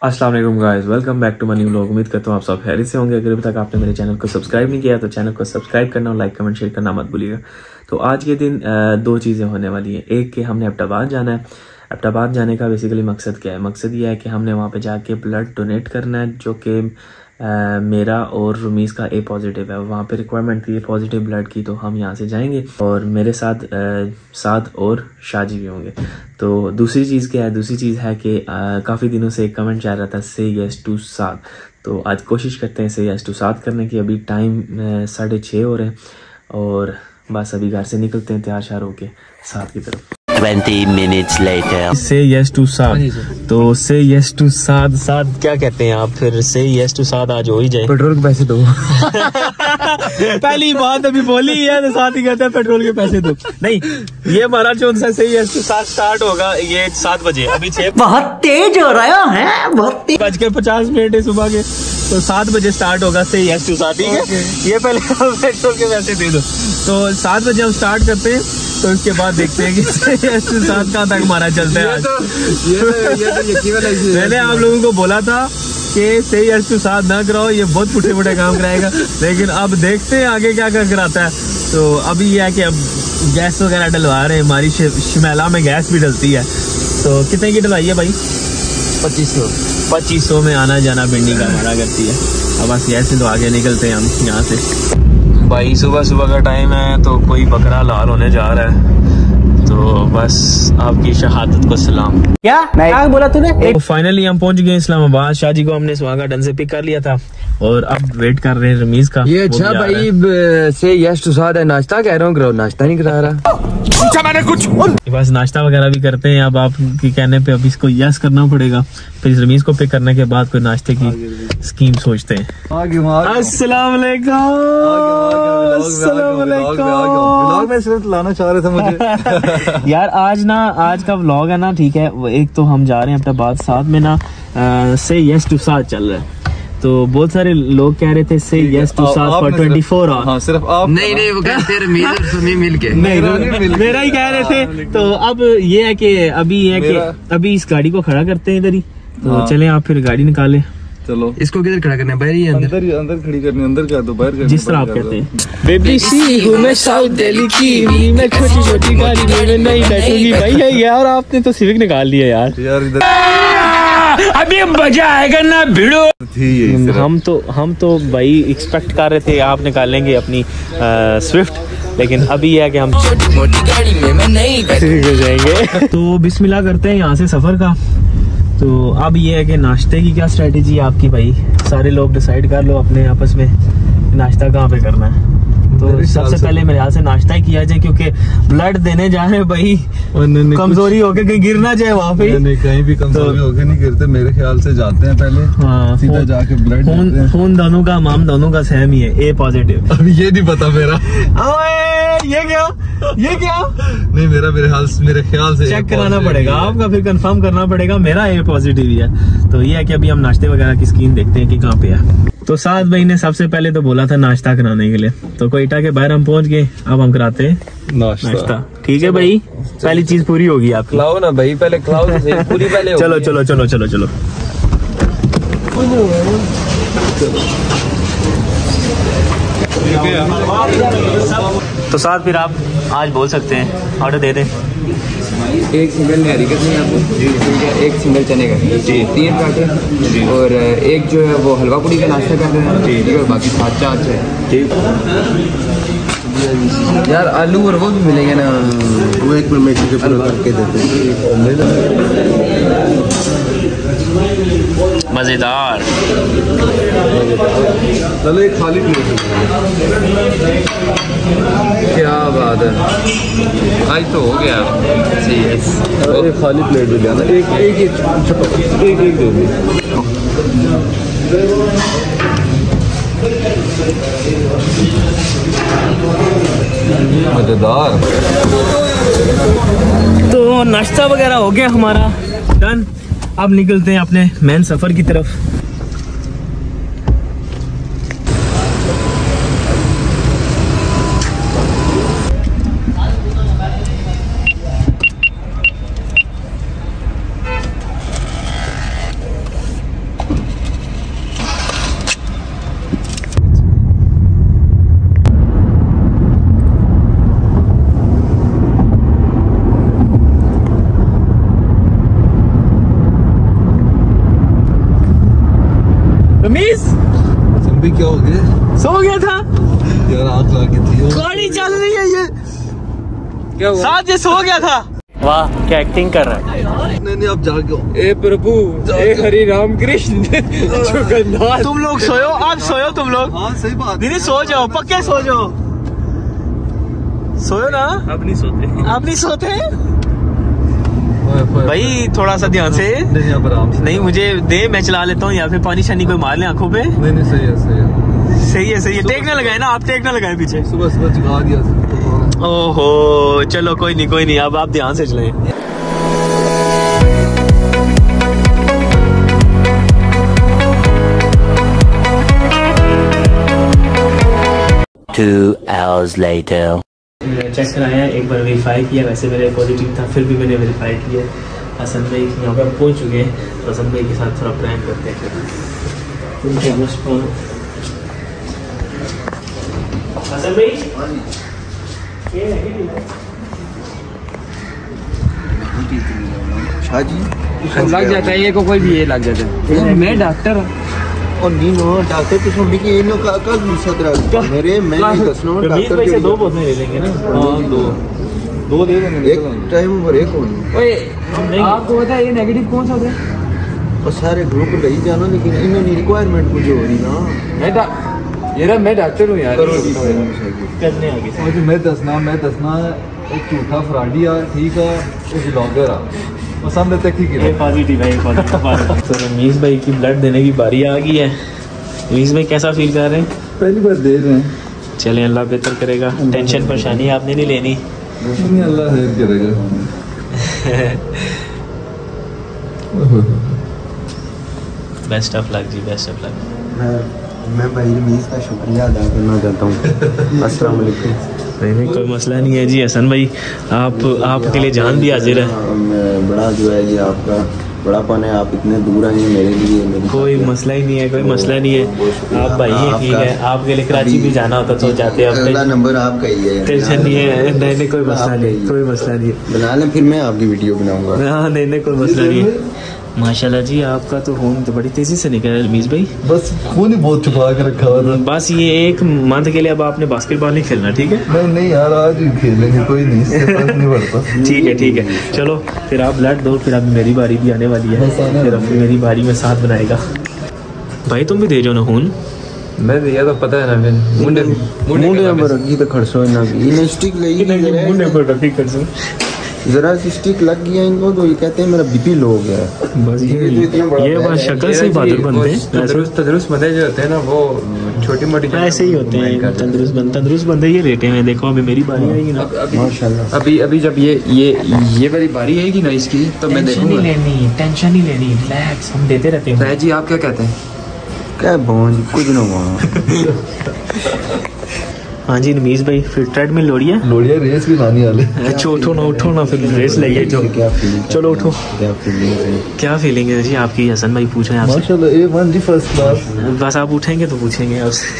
अस्सलाम वालेकुम guys, welcome back to my new vlog. उम्मीद करता हूँ आप सब खैरियत से होंगे। अगर अभी तक आपने मेरे चैनल को सब्सक्राइब नहीं किया तो चैनल को सब्सक्राइब करना और लाइक कमेंट शेयर करना मत भूलिएगा। तो आज के दिन दो चीज़ें होने वाली हैं। एक कि हमने एबटाबाद जाना है। एबटाबाद जाने का बेसिकली मकसद क्या है? मकसद ये है कि हमने वहाँ पे जाके ब्लड डोनेट करना है, जो कि मेरा और रुमीज़ का ए पॉजिटिव है। वहाँ पे रिक्वायरमेंट थी ए पॉजिटिव ब्लड की, तो हम यहाँ से जाएंगे और मेरे साथ साथ और शाजी भी होंगे। तो दूसरी चीज़ क्या है? दूसरी चीज़ है कि काफ़ी दिनों से एक कमेंट जा रहा था से यस टू साथ। तो आज कोशिश करते हैं से यस टू साथ करने की। अभी टाइम 6:30 हो रहे हैं और बस अभी घर से निकलते हैं तैयार शार होके साथ की तरफ। 20 minutes later. से यस टू साथ, तो से यस टू साथ साथ क्या कहते हैं आप? फिर से यस टू साथ आज हो ही जाए। पेट्रोल के पैसे दो। पहली बात अभी बोली है तो साथ ही कहते हैं पेट्रोल के पैसे दो। नहीं, ये हमारा जो से यस टू साथ स्टार्ट होगा ये 7 बजे। अभी 6 बहुत तेज हो रहा है, बहुत तेज। 5:50 है सुबह के, तो 7 बजे स्टार्ट होगा से यस टू साथ। ठीक है, ये पहले पेट्रोल के पैसे दे दो। तो 7 बजे हम स्टार्ट करते हैं, तो इसके बाद देखते हैं कि यस टू साथ कहाँ तक हमारा चलता है। मैंने आप लोगों को बोला था कि से यस टू साथ ना कराओ, ये बहुत पुठे पुठे काम कराएगा, लेकिन अब देखते हैं आगे क्या क्या कराता है। तो अभी ये है कि अब गैस वगैरह डलवा रहे हैं। हमारी शिमला में गैस भी डलती है। तो कितने की डलवाई है भाई? 2500 में आना जाना भिंडी का हमारा करती है। अब बस ऐसे तो आगे निकलते हैं हम यहाँ से। भाई सुबह सुबह का टाइम है, तो कोई बकरा लाल होने जा रहा है। तो बस आपकी शहादत को सलाम। क्या बोला तूने? तो फाइनली हम पहुंच गए इस्लामाबाद। शाहजी को हमने स्वागतन से पिक कर लिया था और अब वेट कर रहे हैं रमीज का। ये अच्छा भाई से यस टू साथ है। नाश्ता कह रहा हूँ, नाश्ता नहीं करा रहा। पूछा मैंने कुछ। बस नाश्ता वगैरह भी करते हैं। अब आपके कहने पे अब इसको यस करना पड़ेगा। फिर रमीज को पिक करने के बाद कोई नाश्ते की स्कीम सोचते हैं। अस्सलाम वालेकुम। व्लॉग में सिर्फ लाना चाह रहे थे मुझे। यार आज का व्लॉग है ना, ठीक है। एक तो हम जा रहे हैं एबटाबाद, साथ में ना से यस टू साथ चल रहा है। तो बहुत सारे लोग कह रहे थे से यस टू साथ फॉर 24 आवर। हाँ, सिर्फ आप नहीं वो कहते रमीज और सुनी मिलके मेरा ही कह रहे थे। तो अब ये है कि अभी इस गाड़ी को खड़ा करते हैं इधर ही। तो चलें आप फिर गाड़ी निकालें। चलो, इसको किधर खड़ा करना है? बाहर ही अंदर खड़ी करनी है। अंदर क्या तो बाहर करनी, जिस तरह आप कहते हैं। बेबी सी हूँ मैं साउथ दिल्ली की, मैं छोटी छोटी गाड़ी में नहीं बैठूंगी। भाई यार आपने तो सिविक निकाल लिया यार इधर अभी मजा आएगा ना भिड़ो। हम तो भाई एक्सपेक्ट कर रहे थे आप निकालेंगे अपनी स्विफ्ट, लेकिन अभी यह है कि हम छोटी मोटी गाड़ी में मैं नहीं हो जाएंगे। तो बिस्मिल्लाह करते हैं यहाँ से सफर का। तो अब ये है कि नाश्ते की क्या स्ट्रेटेजी है आपकी भाई? सारे लोग डिसाइड कर लो अपने आपस में नाश्ता कहाँ पे करना है। तो सबसे पहले मेरे ख्याल से नाश्ता ही किया जाए, क्योंकि ब्लड देने जा रहे हैं भाई। कमजोरी होके कहीं गिर ना जाए वहाँ पे। नहीं, कहीं भी कमजोरी होके नहीं गिरते मेरे ख्याल से। जाते हैं पहले, हाँ, सीधा जाके ब्लड खून दोनों का माम दोनों का सेम ही है, ए पॉजिटिव। अभी ये नहीं पता मेरा। ये क्या नहीं, मेरे ख्याल से चेक कराना पड़ेगा आपका, फिर कंफर्म करना पड़ेगा। मेरा ए पॉजिटिव ही है। तो ये है कि अभी हम नाश्ते वगैरह की स्कीम देखते हैं कि कहाँ पे है। तो साथ भाई ने सबसे पहले तो बोला था नाश्ता कराने के लिए, तो कोयटा के बाहर हम पहुंच गए। अब हम कराते हैं नाश्ता। ठीक है भाई, पहली चीज पूरी होगी आप खिलाओ ना भाई, पहले खिलाओ तो पूरी पहले। चलो तो साथ फिर आप आज बोल सकते हैं, ऑर्डर दे दें। एक सिंगल नहरी कितनी आपको? जी, एक सिंगल चने का जी, 3 काटे जी, और एक जो है वो हलवा पूड़ी का नाश्ता कर रहे हैं जी, और बाकी 7 चाट है। ठीक यार, आलू और वो भी मिलेंगे ना? वो एक मिनट के पूरा करके देते हैं। मजेदार। चलो एक खाली प्लेट। क्या बात है, आज तो हो गया। एक खाली प्लेट भी लेना। एक दे दी। मजेदार। तो नाश्ता वगैरह हो गया हमारा डन। अब निकलते हैं अपने मेन सफर की तरफ। क्या हो गया? सो गया था यार आग लगी थी। गाड़ी चल रही है ये क्या हुआ? साथ ये सो गया था। वाह क्या एक्टिंग कर रहा है। नहीं आप जागो। ए प्रभु, ए हरि राम कृष्ण जगन्नाथ। तुम लोग सोयो, आप सोयो तुम लोग। हाँ सही बात। दीदी सो जाओ, पक्के सो जाओ। सोयो ना। अब नहीं सोते। आप नहीं सोते भाई, थोड़ा सा ध्यान से। नहीं आप आराम से। नहीं मुझे दे, मैं चला लेता हूँ, या फिर पानी शानी कोई मार ले आंखों पे। नहीं सही है सही है। सही है सही है। टेक ना लगाए ना आप, टेक ना लगाए पीछे। सुबह सुबह जगा दिया। ओहो चलो कोई नहीं अब आप ध्यान से चलें। Two hours later. चेक कराया, एक बार वेरीफाई किया, वैसे मेरे पॉजिटिव था, फिर भी मैंने वेरीफाई किया। हसन भाई यहाँ पे पहुँच चुके हैं, तो हसन भाई के साथ थोड़ा प्रैंक करते हैं। हसन भाई शाह जी लग जाता है ये को, कोई भी ये लग जाता है। मैं डॉक्टर और नीनो डॉक्टर तो सुन के इनो का कल दूसरा मेरे मैं नहीं दसनो डॉक्टर भाई से 2 बोतलें ले लेंगे ना। हां दो दे देंगे। एक टाइम पर एक होनी। ओए आपको पता है ये नेगेटिव कौन सा होता है? और सारे ग्रुप ले जाना, लेकिन इन्होंने रिक्वायरमेंट कुछ हो रही ना। मैं डॉक्टर हूँ यार। करने आगे मैं दसना एक झूठा फ्रॉडी आ, ठीक है, एक ब्लॉगर आ, वो सामने तक ही गिरा। पॉजिटिव है तो रमीज भाई की ब्लड देने की बारी आ गई है। रमीज भाई कैसा फील कर रहे हैं? पहली बार दे रहे हैं। चलें अल्लाह बेहतर करेगा, टेंशन परेशानी आपने नहीं लेनी। नहीं अल्लाह खैर करेगा। बेस्ट ऑफ लक जी, बेस्ट ऑफ लक। मैं भाई रमीज का शुक्रिया अदा करना चाहता हूँ। अस्सलाम वालेकुम। नहीं कोई मसला नहीं है जी हसन भाई, आपके लिए जान भी हाजिर है। बड़ा जो है ये आपका बड़ापन है, आप इतने दूर आए मेरे लिए। कोई मसला ही नहीं है, कोई मसला नहीं है। आप भाई ही ठीक है, आपके लिए कराची भी जाना होता तो जाते। अगला नंबर आपका ही है, टेंशन नहीं है। नहीं कोई मसला नहीं, कोई मसला नहीं है। बना लें, फिर मैं आपकी वीडियो बनाऊंगा। हाँ नहीं कोई मसला नहीं है। माशाल्लाह जी आपका तो खून तो बड़ी तेजी से निकल रहा है रमीज भाई। बस खून ही बहुत छुपा के रखा हुआ था। बस ये एक मंथ के लिए अब आपने बास्केटबॉल नहीं खेलना, ठीक है? नहीं यार आज ही खेलेंगे, कोई नहीं, इससे फर्क नहीं पड़ता। ठीक है चलो फिर आप ब्लड दो, फिर अब मेरी बारी भी आने वाली है, फिर अब मेरी बारी में साथ बनाएगा। भाई तुम भी दे जो ना खून। मैं दिया तो पता है ना। फिर मुंडे पर रखी तो खड़सो ना की स्टिक लगी, मुंडे पर रखी कर सो। जरा सी स्टिक लग गया इनको तो ये कहते हैं मेरा बीपी लो हो गया है। बस ये बस शक्ल से बहादुर बनते हैं। तंदुरुस्त बंदे जो होते हैं ना, वो छोटी मोटी ऐसे ही होते हैं। तंदुरुस्त बंदे ये रेटे में। देखो अभी मेरी बारी आएगी ना, माशाल्लाह। अभी जब ये वाली बारी आएगी ना इसकी, तो मैं देखूंगा। टेंशन नहीं लेनी, रिलैक्स, हम देते रहते हैं। राय जी आप क्या कहते हैं? क्या बोझ कुछ ना हुआ। हाँ जी रमीज भाई, फिर ट्रेडमिल लोड़िए रेस भी लानी वाले। अच्छा उठो ना फिर रेस लगे जो। चलो उठो। क्या फीलिंग है जी आपकी? हसन भाई पूछ रहे हैं आपसे। माशाल्लाह A1 जी फर्स्ट क्लास। बस आप उठेंगे तो पूछेंगे आपसे।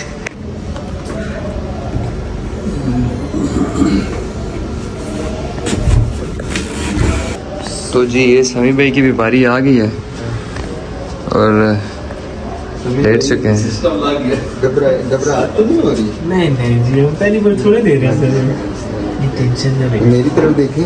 तो जी ये समी भाई की भी बारी आ गई है और लेट चुके हैं। घबराहट तो नहीं हो रही? नहीं जी हम पहली बार थोड़े दे रहे हैं। ये टेंशन ना लें। मेरी तरफ देखें।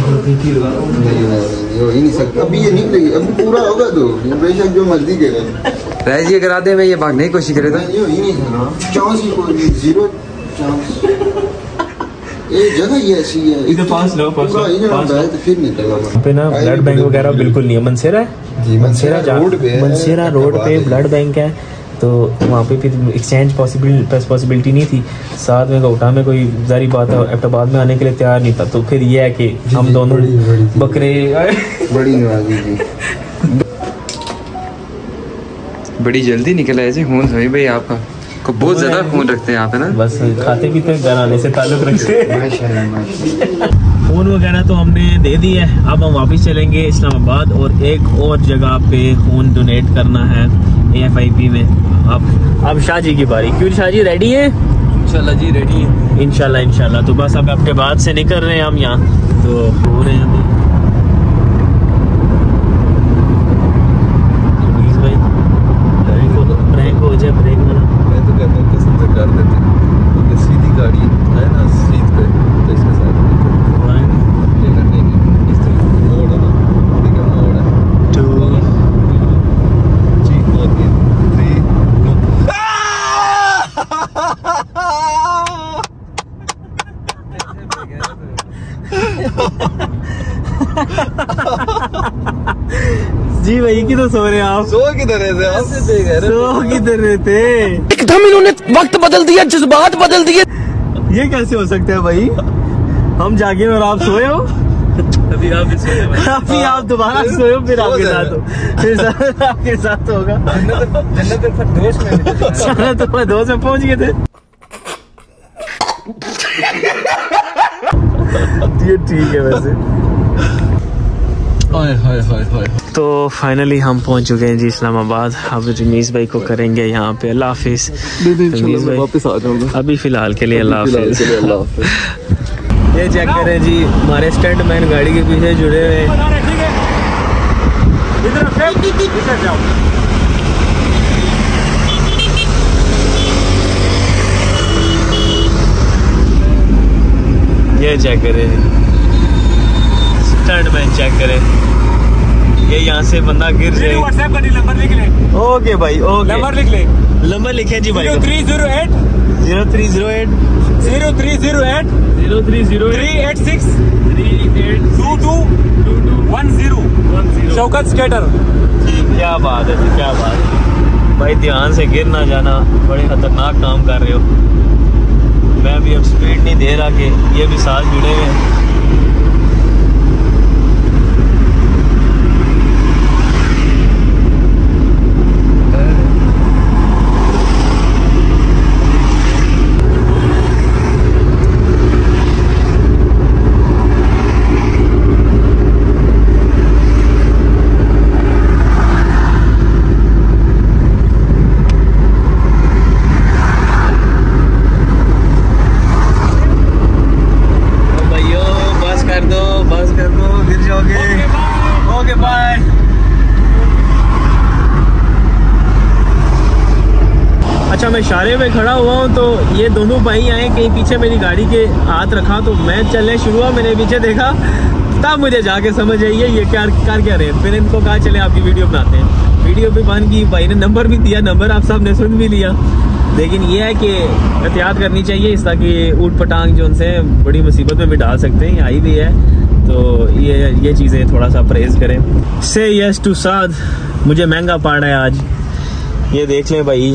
नहीं हो ही नहीं सकता। अभी ये निकलेगी, अभी पूरा होगा तो बेशक जो मर्जी करेगा। राय जी अगर आधे में ये भागने की कोशिश करे तो नहीं हो ही नहीं सकता। चांस ही कोई जीरो चांस। ये जगह ही ऐसी है। इधर पास लो फिर निकलेगा। पे ना ब्लड बैंक वगैरह बिल्कुल नहीं है। मनसेरा है जी, मनसेरा रोड पे ब्लड बैंक है, तो वहाँ पे फिर एक्सचेंज पॉसिबिलिटी नहीं थी। साथ में गौटा में कोई जारी बात है एबटाबाद में आने के लिए तैयार नहीं था, तो फिर ये है कि हम दोनों बकरे बड़ी नवाजी जी। बड़ी जल्दी निकला है जी खून सभी भाई आपका को बहुत ज्यादा खून रखते हैं आप है ना। बस खाते भी तो घर आने से ताल्लुक रखते हैं। फोन वगैरह तो हमने दे दी है, अब हम वापस चलेंगे इस्लामाबाद और एक और जगह पे खून डोनेट करना है AFIP में। अब शाह जी की बारी। क्यों शाह जी रेडी है? इंशाल्लाह जी रेडी है। इंशाल्लाह। तो बस अब अपने बाद से निकल रहे हैं हम यहाँ, तो हो रहे हैं अभी। ब्रेक हो जाए, ब्रेक वाला। जी वही की तो सो रहे हैं आप। सो किधर थे आप? सो किधर रहे थे? एकदम इन्होंने वक्त बदल दिया, जज्बात बदल दिए। ये कैसे हो सकता है भाई? हम जागे और आप सोए हो? अभी आप सोए, अभी आप दोबारा सोए हो, फिर आपके साथ हो, फिर आपके साथ होगा। जन्नत दोस्त में पहुंच गए थे। ये ठीक है वैसे। तो फाइनली हम पहुंच चुके हैं जी इस्लामाबाद। अब रमीज भाई को करेंगे यहाँ पे अल्लाह हाफिज। रमीज भाई वापस आ जाऊंगा अभी फिलहाल के लिए अल्लाह हाफिज। ये चेक करें जी, हमारे स्टंट मैन गाड़ी के पीछे जुड़े हुए हैं। ये चेक करें जी, स्टंट मैन चेक करें। ये यहाँ से बंदा गिर जाए। व्हाट्सएप पर नंबर लिख ले। ओके भाई, ओके नंबर लिख ले। नंबर लिखे जी भाई। 0308 0308 0308 386 2210 शौकत स्केटर। क्या बात है जी, क्या बात है भाई। ध्यान से गिर ना जाना, बड़े खतरनाक काम कर रहे हो। मैं भी अब स्पीड नहीं दे रहा कि ये भी साथ जुड़े हुए हैं। Okay bye. अच्छा, मैं इशारे में खड़ा हुआ हूँ तो ये दोनों भाई आए, कहीं पीछे मेरी गाड़ी के हाथ रखा तो मैं चलने शुरू हुआ। मैंने पीछे देखा तब मुझे जाके समझ आई है ये क्या कर क्या रहे। फिर इनको कहा चले आपकी वीडियो बनाते हैं। वीडियो भी बन की, भाई ने नंबर भी दिया, नंबर आप सब ने सुन भी लिया। लेकिन ये है कि एहतियात करनी चाहिए इस, ताकि ऊट पटांग जो उनसे बड़ी मुसीबत में भी डाल सकते हैं। आई भी है तो ये चीज़ें थोड़ा सा परहेज करें। से यस टू साद, मुझे महंगा पड़ रहा है आज। ये देख लें भाई,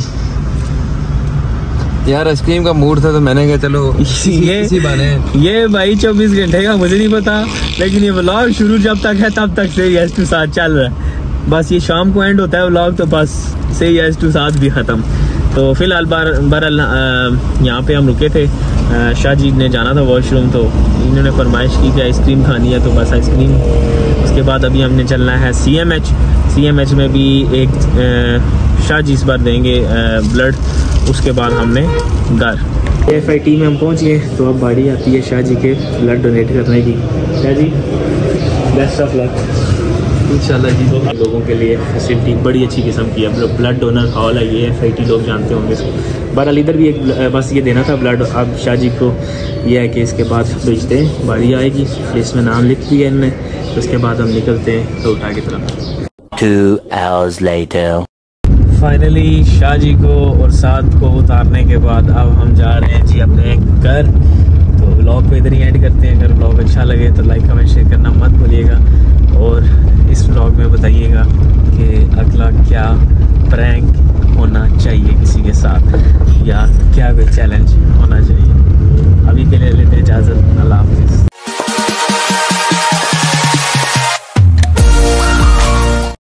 यार आइसक्रीम का मूड था तो मैंने कहा चलो इसी बहाने। ये भाई 24 घंटे का मुझे नहीं पता, लेकिन ये व्लॉग शुरू जब तक है तब तक से यस टू साद चल रहा है। बस ये शाम को एंड होता है व्लॉग तो बस से यस टू साद भी ख़त्म। तो फिलहाल बहरहाल यहाँ पे हम रुके थे। शाह जी ने जाना था वॉशरूम, तो इन्होंने फरमाइश की कि आइसक्रीम खानी है, तो बस आइसक्रीम। उसके बाद अभी हमने चलना है CMH में भी एक शाह जी इस बार देंगे ब्लड। उसके बाद हमने घर FIT में हम पहुँच गए। तो अब बारी आती है शाह जी के ब्लड डोनेट करने की। Shah ji best of luck इंशाल्लाह जी। लोगों के लिए फैसिलिटी बड़ी अच्छी किस्म की है। ब्लड डोनर हॉल है ये, FIT लोग जानते होंगे इसको। बहरहाल इधर भी एक बस ये देना था ब्लड। अब शाह जी को ये है कि इसके बाद भेजते हैं, बारी आएगी, इसमें नाम लिख दिया इनने। उसके बाद हम निकलते हैं रोहटा की तरफ। 2 hours later finally Shah ji को और साद को उतारने के बाद अब हम जा रहे हैं जी अपने घर। तो व्लॉग को इधर ही एंड करते हैं। अगर व्लॉग अच्छा लगे तो लाइक कमेंट शेयर करना मत भूलिएगा, और इस व्लॉग में बताइएगा कि अगला क्या प्रैंक होना चाहिए किसी के साथ, या क्या कोई चैलेंज होना चाहिए। अभी के लिए लेते हैं इजाज़त। अल्लाह हाफिज़।